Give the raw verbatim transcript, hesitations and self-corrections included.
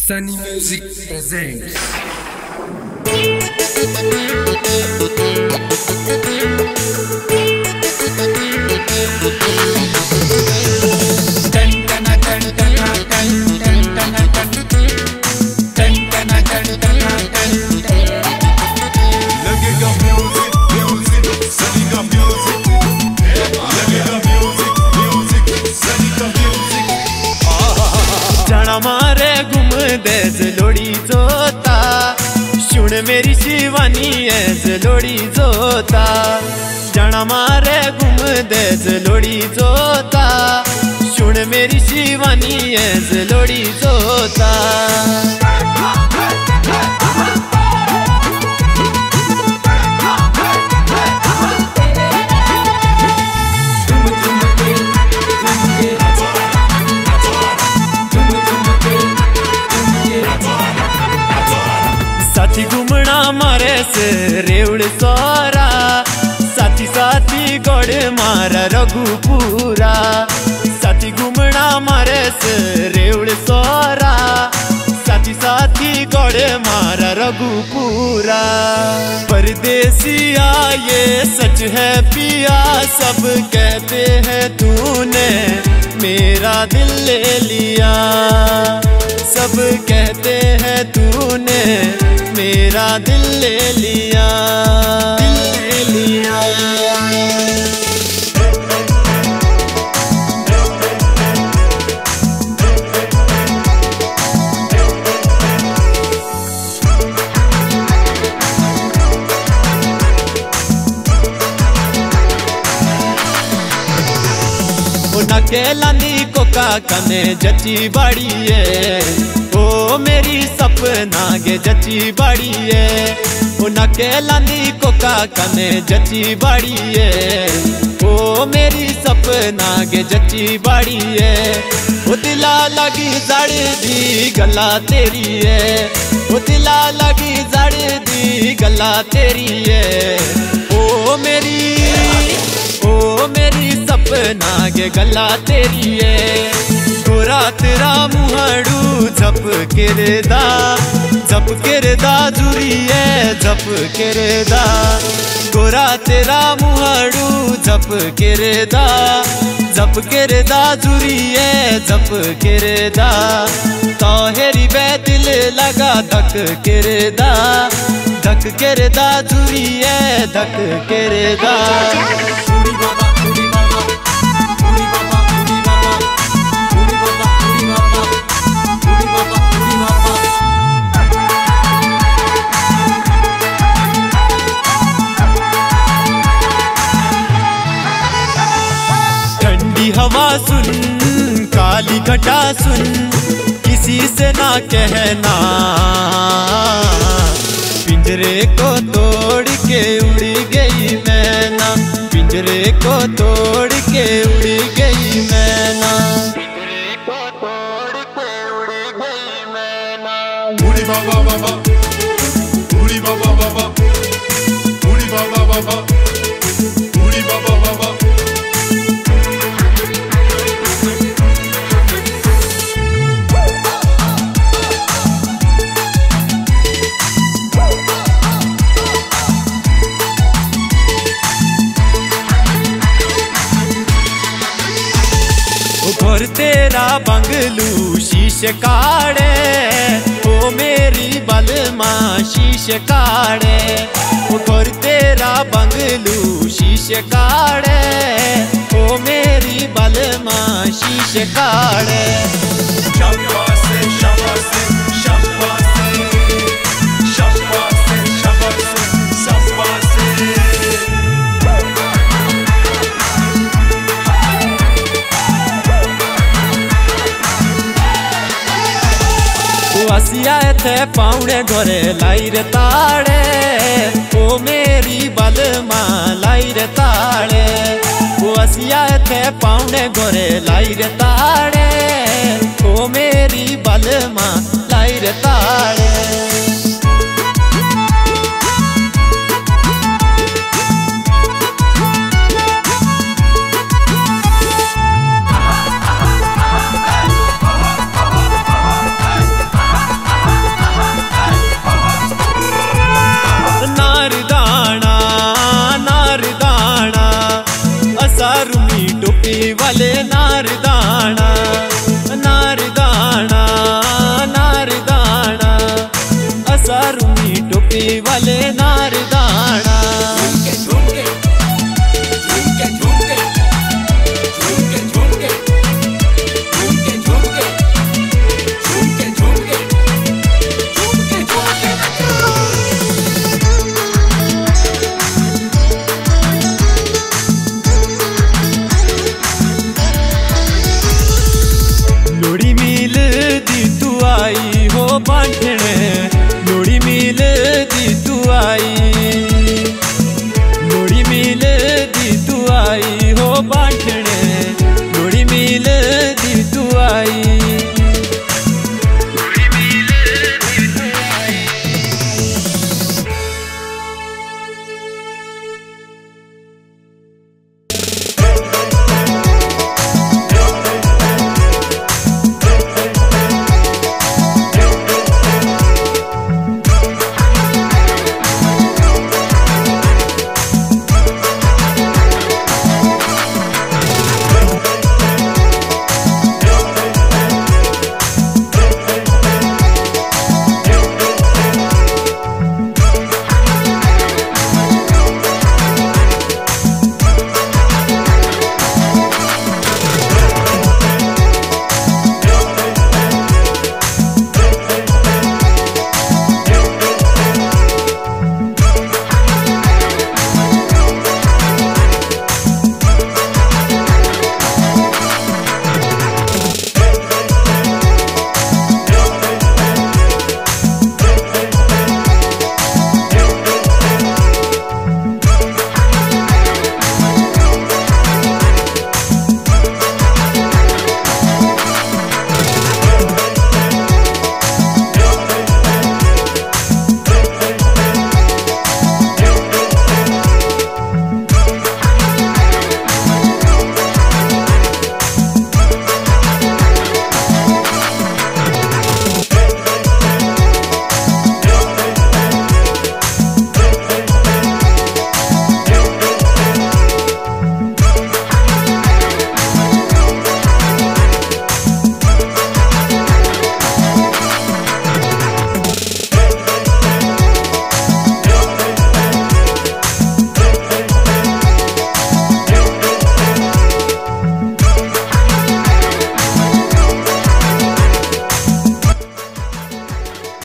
Sunny Music presents. मारे घुम देज लोड़ी जोता सुन मेरी शिवानी है लोड़ी जोता जाना मारे घुम देज लोड़ी जोता सुन मेरी शिवानी है लोड़ी जोता साथी घूमना मारे से रेवड़ सोरा साथी साथी गोड़ मारा रघुपुरा साथी घूमना मारे से रेवड़ सोरा साथी साथी गोड़ मारा रघुपुरा परदेसिया ये सच है पिया सब कहते हैं तूने मेरा दिल ले लिया सब कहते हैं तूने मेरा दिल ले लिया दिल ले लिया नके लांदी कोका कने जची बाड़ी है ओ मेरी सपना के जची बाड़ी है ओ नके लांदी कोका कने जची बाड़ी है ओ मेरी सपना के जची बाड़ी है ओ दिला लगी जड़ दी गला तेरी है ओ दिला लगी जड़ दी गला तेरी है ओ मेरी ओ मेरी सपना के गला तेरी है गोरा तेरा मुहाड़ू झप किरदा झप किरदा जुरी है झप किरदा गोरा तेरा मुहाड़ू झप किरदा झप किरदा जुरी है झप किरदा तोहरी दिल लगा धक किरदा धक किरदा जुरी है धक किरदा हवा सुन काली घटा सुन किसी से ना कहना पिंजरे को तोड़ के उड़ गई मैना पिंजरे को तोड़ के उड़ गई मैना पिंजरे को तोड़ के उड़ गई मैना उड़ी बाबा बाबा उड़ी बाबा बाबा उड़ी बाबा बाबा उड़ी बाबा बाबा और तेरा बंगलू शीश काड़े ओ मेरी बलमा शीश काड़े और तेरा बंगलू शीश काड़े ओ मेरी बलमा शीश काड़े शाबाश शाबाश शाबाश शाबाश शाबाश शाबाश आसिया थे पाउने घरे लाई रे ताड़े ओ मेरी बलमा लाई रे ताड़े ओ आसिया थे पाउने घरे लाई रे ताड़े ओ मेरी बलमा लाई रे ताड़े असारुमी टोपी वाले नारदाना नारदाना नारदाना असारुमी टोपी वाले नारदाना लोड़ी मिल दी तू आई हो बांटने लोड़ी मिल दी तू आई लोड़ी मिल दी तू आई हो बांटने लोड़ी मिल दी तू आई